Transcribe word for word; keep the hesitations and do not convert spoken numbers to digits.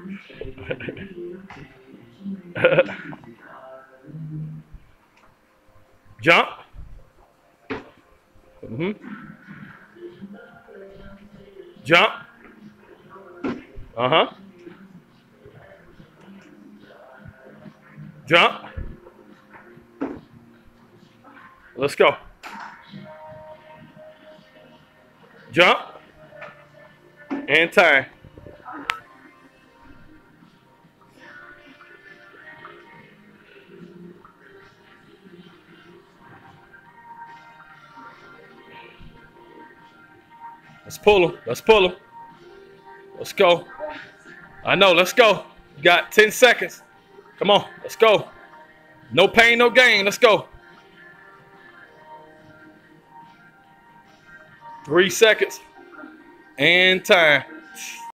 Jump. Mm-hmm. Jump. Uh-huh. Jump. Let's go. Jump. And time. Let's pull him. Let's pull him. Let's go. I know. Let's go. You got ten seconds. Come on. Let's go. No pain, no gain. Let's go. Three seconds. And time.